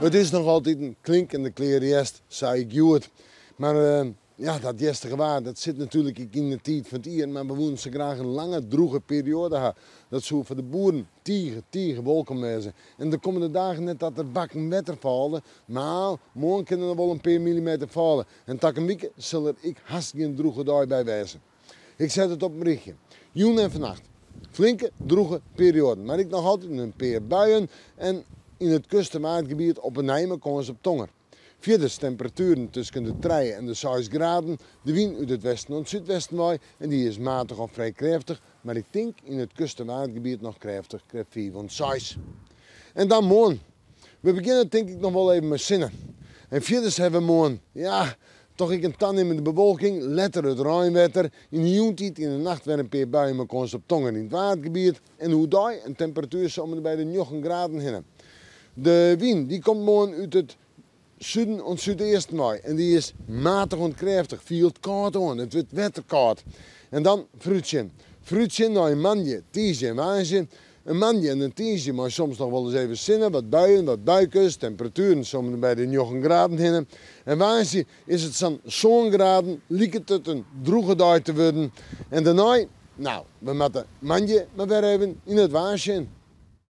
Het is nog altijd een klinkende kleerjest, zei ik goed. Maar ja, dat jestige waar, dat zit natuurlijk in de tijd van het jaar. Maar we willen ze graag een lange, droege periode hebben. Dat zou voor de boeren tegen welkom zijn. En de komende dagen net dat er bakken wetter vallen. Maar morgen kunnen er wel een paar millimeter vallen. En takkenwieken zal er ik haast geen droege dag bij wijzen. Ik zet het op mijn berichtje. Joen en vannacht. Flinke, droege periode. Maar ik nog altijd een paar buien. En in het kust- en maatgebied op een Nijmen komen ze op tonger. Verder temperaturen tussen de 3 en de 6 graden. De wind uit het westen en het zuidwesten waait. En die is matig of vrij krachtig. Maar ik denk in het kust- en maatgebied nog krachtig. Krijgt 4 van 6. En dan morgen. We beginnen denk ik nog wel even met zinnen. En verder hebben we morgen, ja, toch ik een toenemende bewolking, letter het ruimwetter. In de joentijd in de nacht weer een paar buien met kans op tongen in het watergebied. En hoe daar een temperatuur zomaar bij de 9 graden heen. De wind die komt morgen uit het zuiden en zuidoosten waai. En die is matig en krachtig, viel het koud aan, het wordt wetterkoud. En dan fruitje. Fruitje naar een manje, tiesje en waasje. Een manje en een tiesje, maar soms nog wel eens even zinnen, wat buien, wat buikjes, temperaturen soms bij de 9 graden heen. En waasje is het zo'n graden, lijkt het een droege dag te worden. En daarna, nou, we moeten manje maar weer even in het waasje.